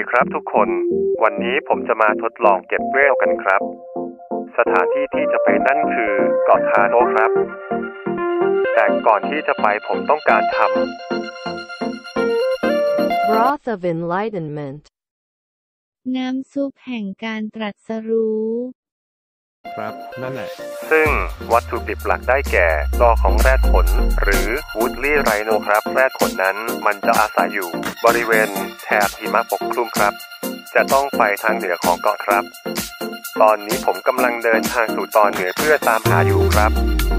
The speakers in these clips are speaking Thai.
ครับทุกคนวันนี้ผมจะมาทดลองเก็บเวลกันครับสถานที่ที่จะไปนั่นคือเกาะคาโนะครับแต่ก่อนที่จะไปผมต้องการทำ Broth of Enlightenment น้ำซุปแห่งการตรัสรู้ครับนั่นแหละซึ่งวัตถุดิบหลักได้แก่ตอของแรดขนหรือวูดลี่ไรโนครับแรดขนนั้นมันจะอาศัยอยู่บริเวณแถบหิมะปกคลุมครับจะต้องไปทางเหนือของเกาะครับตอนนี้ผมกำลังเดินทางสู่ตอนเหนือเพื่อตามหาอยู่ครับ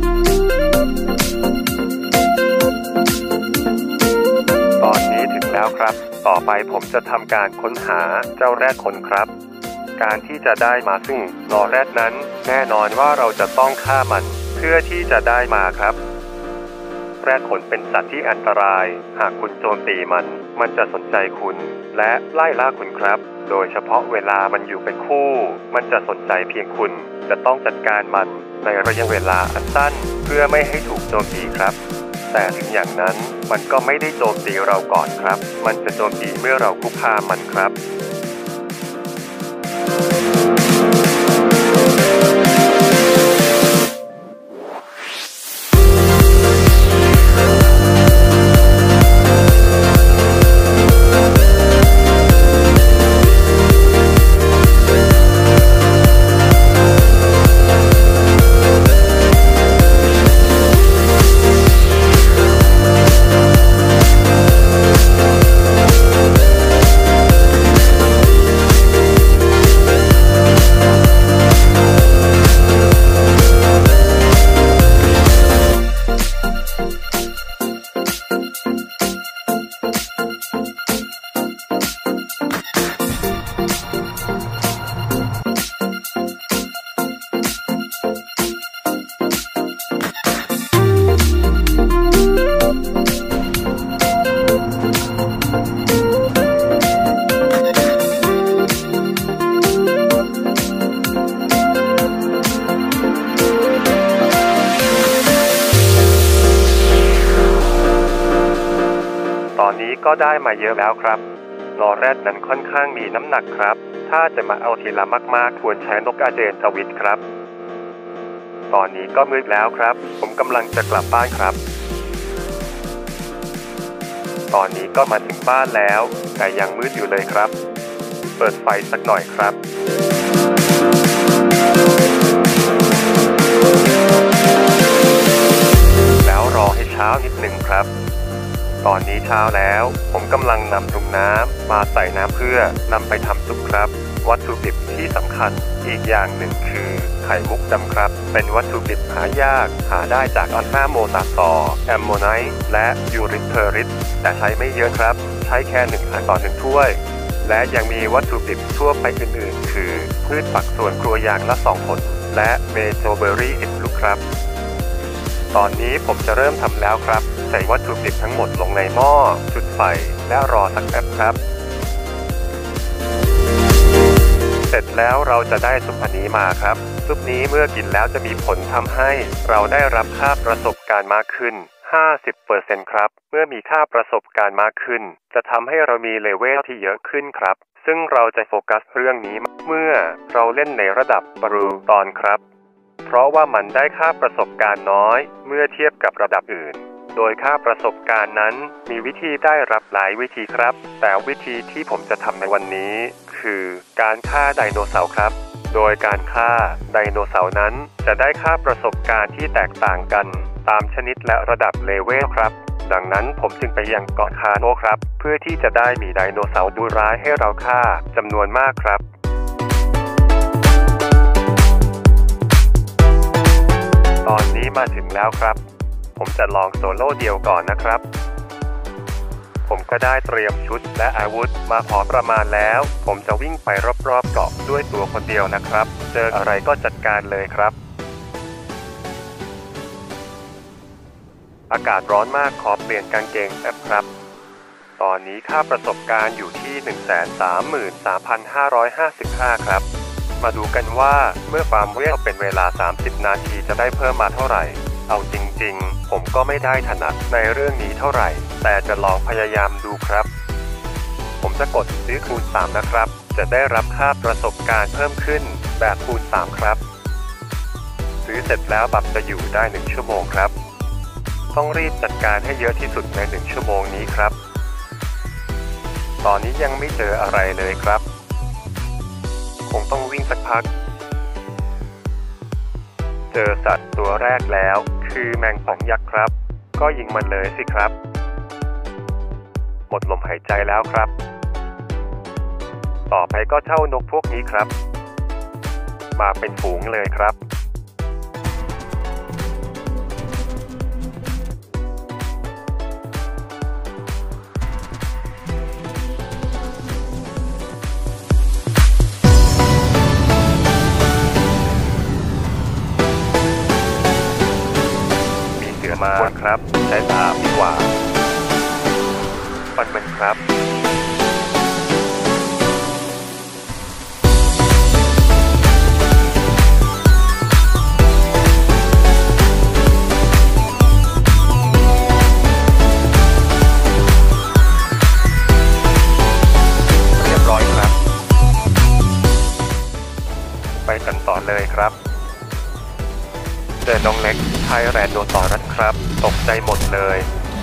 ตอนนี้ถึงแล้วครับต่อไปผมจะทำการค้นหาเจ้าแรดขนครับการที่จะได้มาซึ่งนอแรดนั้นแน่นอนว่าเราจะต้องฆ่ามันเพื่อที่จะได้มาครับแรดขนเป็นสัตว์ที่อันตรายหากคุณโจมตีมันจะสนใจคุณและไล่ล่าคุณครับโดยเฉพาะเวลามันอยู่เป็นคู่มันจะสนใจเพียงคุณจะต้องจัดการมันในระยะเวลาอันสั้นเพื่อไม่ให้ถูกโจมตีครับแต่ถึงอย่างนั้นมันก็ไม่ได้โจมตีเราก่อนครับมันจะโจมตีเมื่อเราคุกคามมันครับตอนนี้ก็ได้มาเยอะแล้วครับนอแรดนั้นค่อนข้างมีน้ำหนักครับถ้าจะมาเอาทีละมากๆควรใช้นกอาเจนสวิตครับตอนนี้ก็มืดแล้วครับผมกำลังจะกลับบ้านครับตอนนี้ก็มาถึงบ้านแล้วแต่ยังมืดอยู่เลยครับเปิดไฟสักหน่อยครับแล้วรอให้เช้านิดหนึ่งครับตอนนี้เช้าแล้วผมกำลังนำถุงน้ำมาใส่น้ำเพื่อนำไปทำซุปครับวัตถุดิบที่สำคัญอีกอย่างหนึ่งคือไข่มุกดำครับเป็นวัตถุดิบหายากหาได้จากอัลฟาโมตาซอแอมโมไนต์และยูริเทอริสแต่ใช้ไม่เยอะครับใช้แค่1 อันต่อ1ถ้วยและยังมีวัตถุดิบทั่วไปอื่นๆคือพืชผักสวนครัวอย่างละ2 ผลและเมโจเบอรี่10 ลูกครับตอนนี้ผมจะเริ่มทำแล้วครับใส่วัตถุดิบทั้งหมดลงในหม้อจุดไฟและรอสักแป๊บครับเสร็จแล้วเราจะได้ซุปนี้มาครับซุปนี้เมื่อกินแล้วจะมีผลทำให้เราได้รับค่าประสบการณ์มากขึ้น 50% ครับเมื่อมีค่าประสบการณ์มากขึ้นจะทำให้เรามีเลเวลที่เยอะขึ้นครับซึ่งเราจะโฟกัสเรื่องนี้เมื่อเราเล่นในระดับบรูตอนครับเพราะว่ามันได้ค่าประสบการณ์น้อยเมื่อเทียบกับระดับอื่นโดยค่าประสบการณ์นั้นมีวิธีได้รับหลายวิธีครับแต่วิธีที่ผมจะทำในวันนี้คือการฆ่าไดโนเสาร์ครับโดยการฆ่าไดโนเสาร์นั้นจะได้ค่าประสบการณ์ที่แตกต่างกันตามชนิดและระดับเลเวลครับดังนั้นผมจึงไปยังเกาะคาโนะครับเพื่อที่จะได้มีไดโนเสาร์ดุร้ายให้เราฆ่าจำนวนมากครับตอนนี้มาถึงแล้วครับผมจะลองโซโล่เดียวก่อนนะครับผมก็ได้เตรียมชุดและอาวุธมาพอประมาณแล้วผมจะวิ่งไปรอบๆเกาะด้วยตัวคนเดียวนะครับเจออะไรก็จัดการเลยครับอากาศร้อนมากขอเปลี่ยนกางเกงแป๊บครับตอนนี้ค่าประสบการณ์อยู่ที่ 133,555 ครับมาดูกันว่าเมื่อฟาร์มเวลเป็นเวลา30 นาทีจะได้เพิ่มมาเท่าไหร่เอาจริงๆผมก็ไม่ได้ถนัดในเรื่องนี้เท่าไหร่แต่จะลองพยายามดูครับผมจะกดซื้อคูณ 3 นะครับ จะได้รับค่าประสบการณ์เพิ่มขึ้นแบบคูณ 3 ครับซื้อเสร็จแล้วบัตรจะอยู่ได้1ชั่วโมงครับต้องรีบจัดการให้เยอะที่สุดใน1ชั่วโมงนี้ครับตอนนี้ยังไม่เจออะไรเลยครับคงต้องวิ่งสักพักเจอสัตว์ตัวแรกแล้วคือแมงป่องยักษ์ครับก็ยิงมันเลยสิครับหมดลมหายใจแล้วครับต่อไปก็เจ้านกพวกนี้ครับมาเป็นฝูงเลยครับมาครับใช้ตาดีกว่าฟันมันครับเรียบร้อยครับไปกันต่อเลยครับเจอน้องเล็กไทยแรนโดซอรัสครับตกใจหมดเลย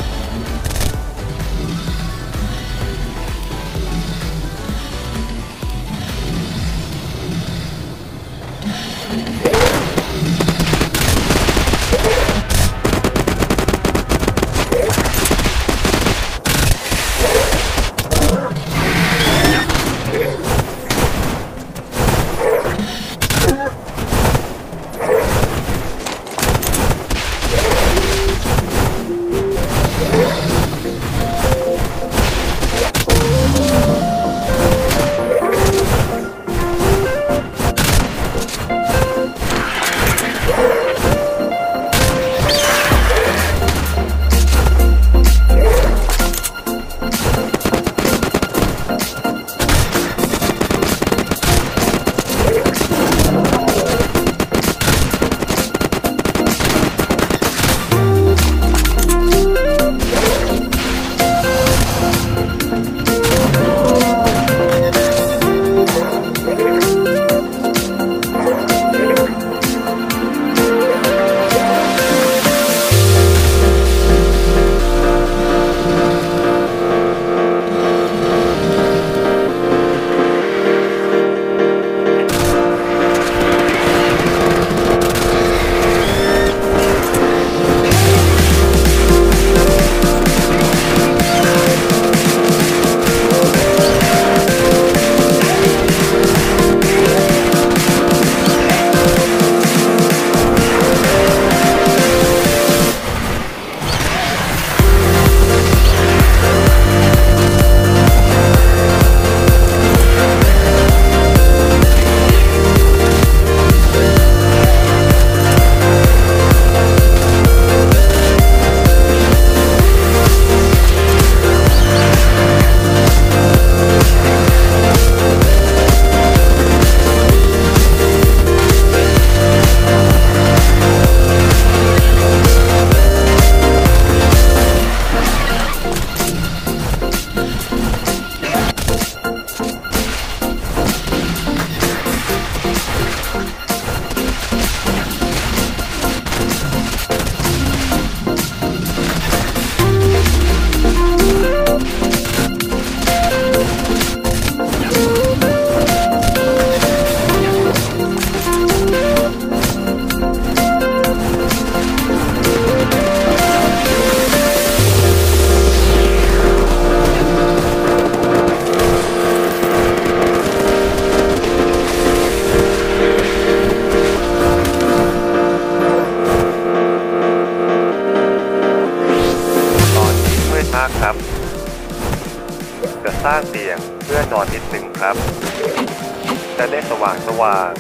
สร้างเตียงเพื่อนอนนิดหนึ่งครับจะได้สว่าง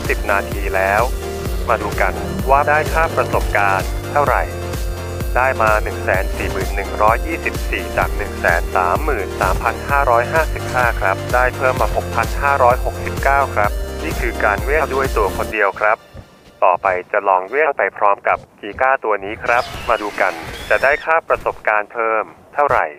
30นาทีแล้วมาดูกันว่าได้ค่าประสบการณ์เท่าไหร่ได้มา 141,124 จาก 133,555 ครับได้เพิ่มมา 6,569 ครับนี่คือการเวลด้วยตัวคนเดียวครับต่อไปจะลองเวลไปพร้อมกับกีก้าตัวนี้ครับมาดูกันจะได้ค่าประสบการณ์เพิ่มเท่าไหร่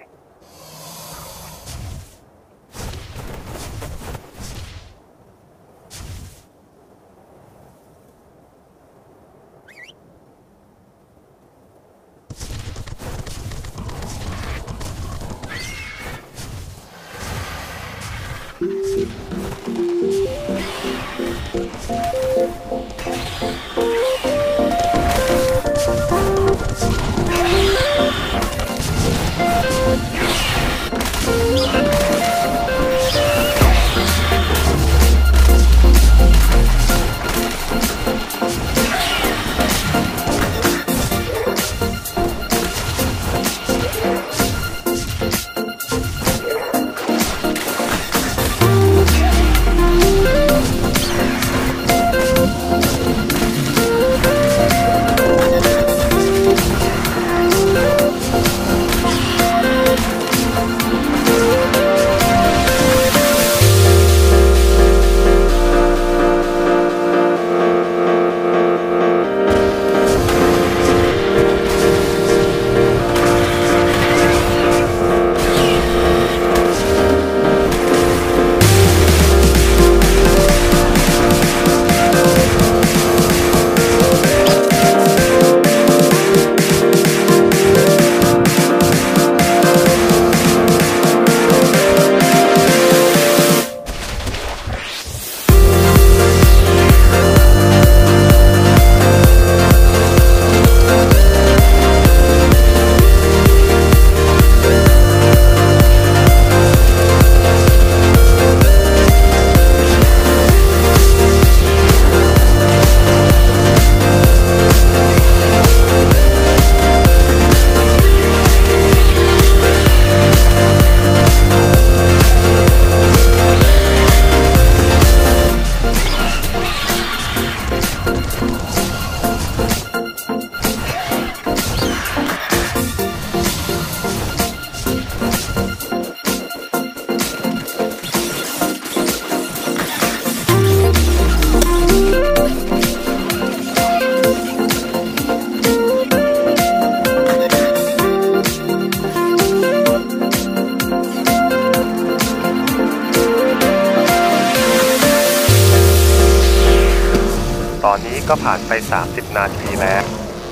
ตอนนี้ก็ผ่านไป30นาทีแล้ว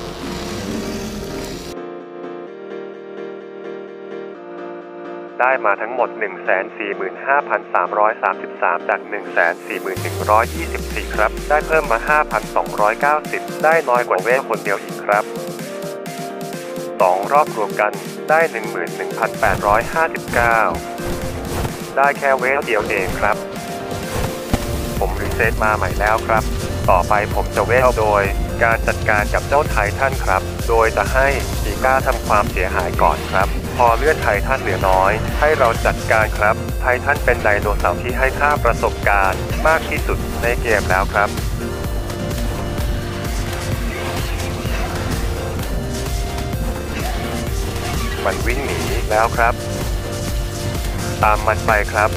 ได้มาทั้งหมด 145,333 จาก 141,124 ครับได้เพิ่มมา 5,290 ได้น้อยกว่าเวทคนเดียวอีกครับ2รอบรวมกันได้ 11,859 ได้แค่เวทเดียวเองครับผมรีเซ็ตมาใหม่แล้วครับต่อไปผมจะเวทโดยการจัดการกับเจ้าไททันครับโดยจะให้กีก้าทำความเสียหายก่อนครับพอเลือดไททันเหลือน้อยให้เราจัดการครับไททันเป็นไดโนเสาร์ที่ให้ค่าประสบการณ์มากที่สุดในเกมแล้วครับมันวิ่งหนีแล้วครับตามมันไปครับ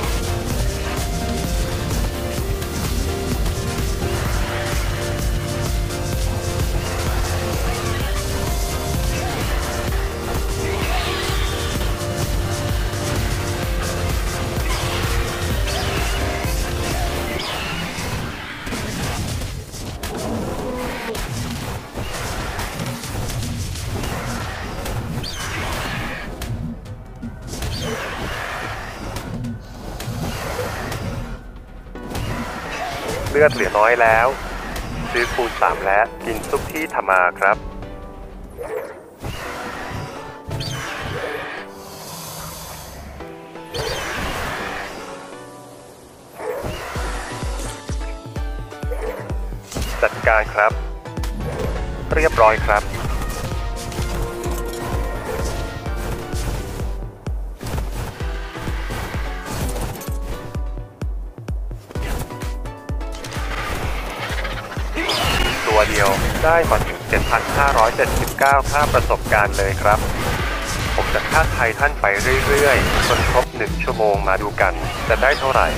เลือดเหลือน้อยแล้วซื้อคูณ3และกินซุปที่ทำมาครับจัดการครับเรียบร้อยครับเดียวได้มาถึง 7,579 ค่าประสบการณ์เลยครับผมจะท้าทายท่านไปเรื่อยๆจนครบ1 ชั่วโมงมาดูกันจะได้เท่าไหร่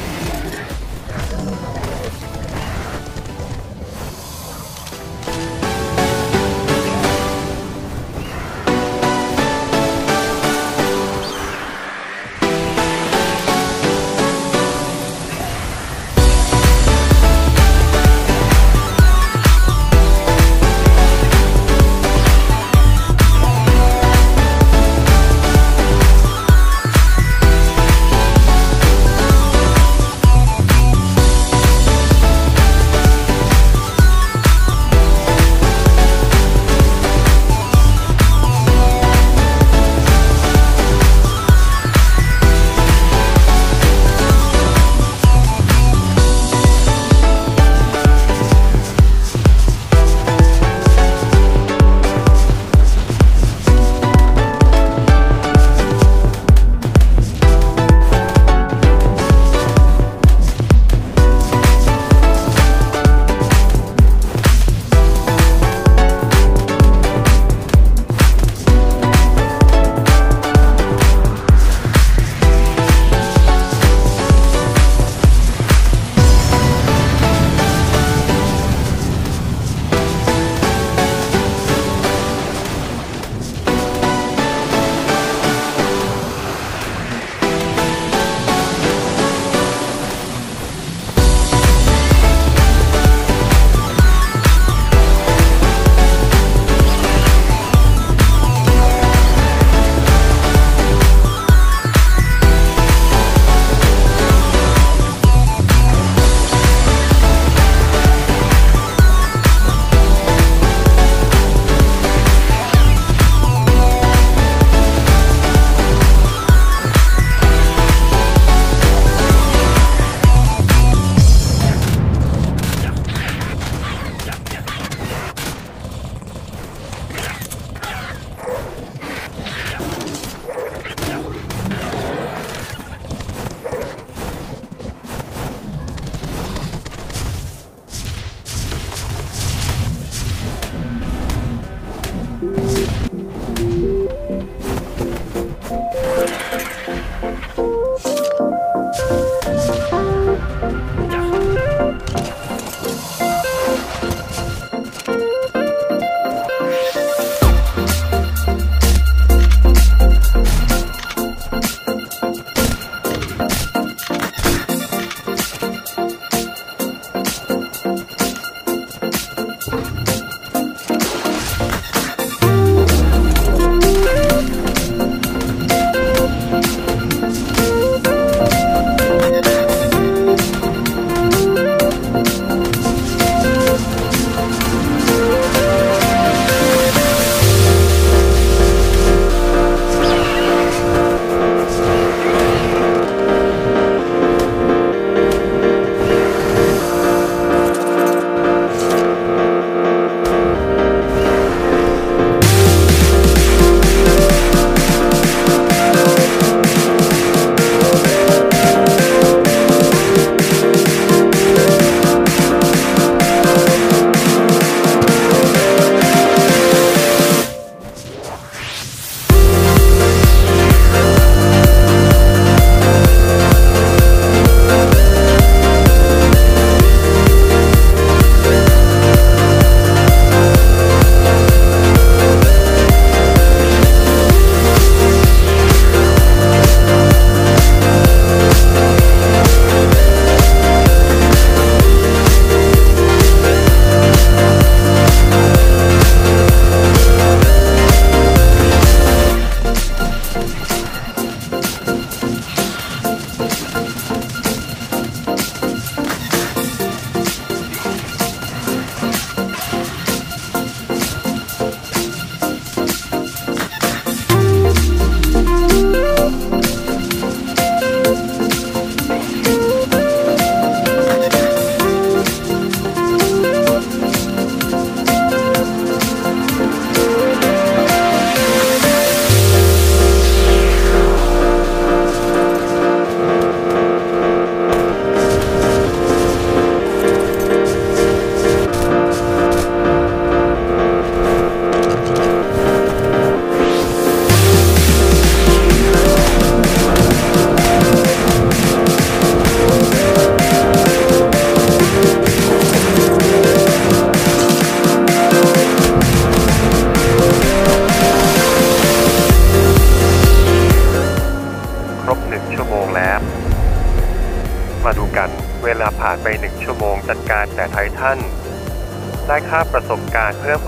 เวลาผ่านไป1ชั่วโมงจัดการแต่ไททันได้ค่าประสบการณ์เพิ่ม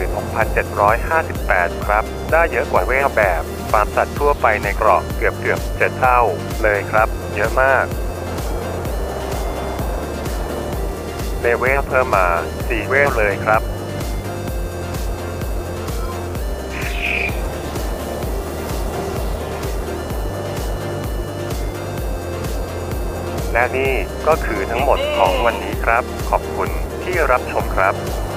66,758 ครับได้เยอะกว่าเวลแบบฟาร์มสัตว์ทั่วไปในเกราะเกือบ7เท่าเลยครับเยอะมากเลเวลเพิ่มมา4เวลเลยครับและนี่ก็คือทั้งหมดของวันนี้ครับขอบคุณที่รับชมครับ